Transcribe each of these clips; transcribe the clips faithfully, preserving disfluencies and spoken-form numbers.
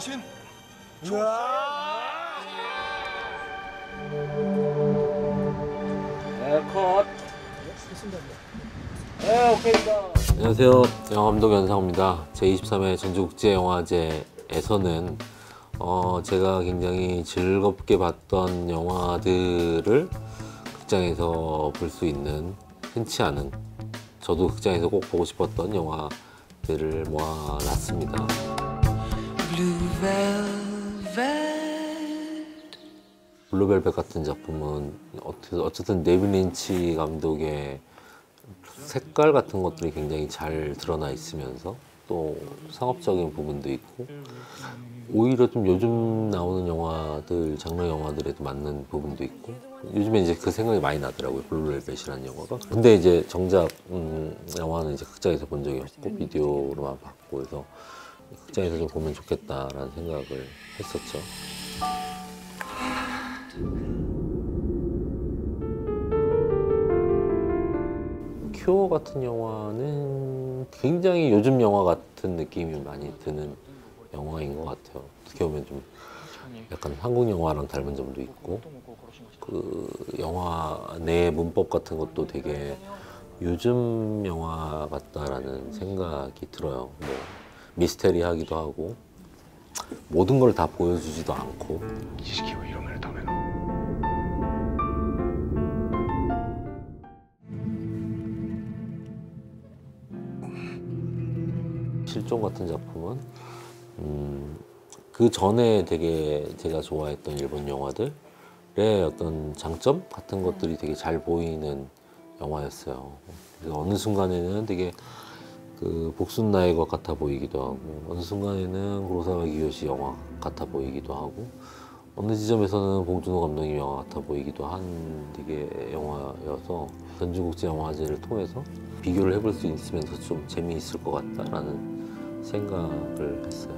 당신 컷. 네, 오케이입니다. 안녕하세요. 영화감독 연상호입니다. 제이십삼 회 전주국제영화제에서는 어, 제가 굉장히 즐겁게 봤던 영화들을 극장에서 볼 수 있는 흔치 않은, 저도 극장에서 꼭 보고 싶었던 영화들을 모아놨습니다. 블루벨벳 같은 작품은 어쨌든 데이빗 린치 감독의 색깔 같은 것들이 굉장히 잘 드러나 있으면서 또 상업적인 부분도 있고 오히려 좀 요즘 나오는 영화들, 장르 영화들에도 맞는 부분도 있고 요즘에 이제 그 생각이 많이 나더라고요. 블루벨벳이라는 영화가. 근데 이제 정작 음, 영화는 이제 극장에서 본 적이 없고 비디오로만 봤고 그래서 극장에서 좀 보면 좋겠다라는 생각을 했었죠. 큐어 같은 영화는 굉장히 요즘 영화 같은 느낌이 많이 드는 영화인 것 같아요. 어떻게 보면 좀 약간 한국 영화랑 닮은 점도 있고 그 영화 내 문법 같은 것도 되게 요즘 영화 같다라는 생각이 들어요. 뭐 미스테리하기도 하고 모든 걸 다 보여주지도 않고 실종 같은 작품은 음, 그 전에 되게 제가 좋아했던 일본 영화들의 어떤 장점 같은 것들이 되게 잘 보이는 영화였어요. 그래서 어느 순간에는 되게 그 복순나의 것 같아 보이기도 하고 어느 순간에는 고로사와 기요시 영화 같아 보이기도 하고 어느 지점에서는 봉준호 감독님 영화 같아 보이기도 한 되게 영화여서 전주국제영화제를 통해서 비교를 해볼 수 있으면서 좀 재미있을 것 같다라는 생각을 했어요.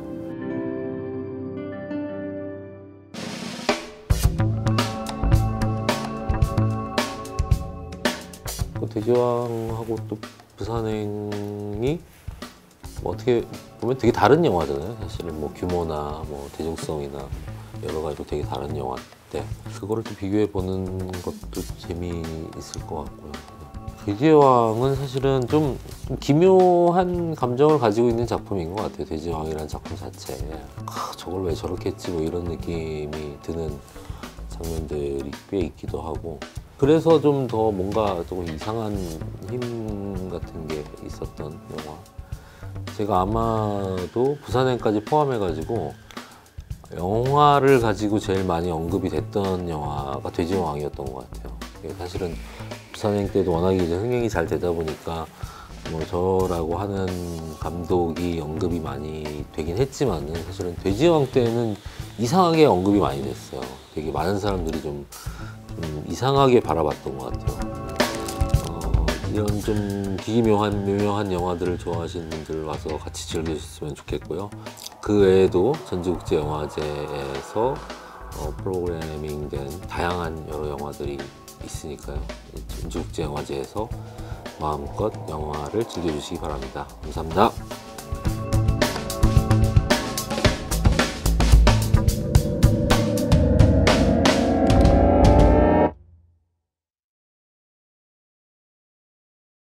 그 대지왕하고 또 부산행이 뭐 어떻게 보면 되게 다른 영화잖아요. 사실은 뭐 규모나 뭐 대중성이나 여러 가지로 되게 다른 영화인데 그거를 또 비교해 보는 것도 재미있을 것 같고요. 돼지왕은 사실은 좀 기묘한 감정을 가지고 있는 작품인 것 같아요. 돼지왕이라는 작품 자체에 아, 저걸 왜 저렇게 했지 뭐 이런 느낌이 드는 장면들이 꽤 있기도 하고 그래서 좀 더 뭔가 조금 이상한 힘 같은 게 있었던 영화. 제가 아마도 부산행까지 포함해가지고 영화를 가지고 제일 많이 언급이 됐던 영화가 돼지왕이었던 것 같아요. 사실은 부산행 때도 워낙에 이제 흥행이 잘 되다 보니까 뭐 저라고 하는 감독이 언급이 많이 되긴 했지만은 사실은 돼지왕 때는 이상하게 언급이 많이 됐어요. 되게 많은 사람들이 좀, 좀 이상하게 바라봤던 것 같아요. 어, 이런 좀 기기묘한 묘묘한 영화들을 좋아하시는 분들 와서 같이 즐기셨으면 좋겠고요. 그 외에도 전주국제영화제에서 어, 프로그래밍된 다양한 여러 영화들이 있으니까요. 전주국제영화제에서 마음껏 영화를 즐겨주시기 바랍니다. 감사합니다.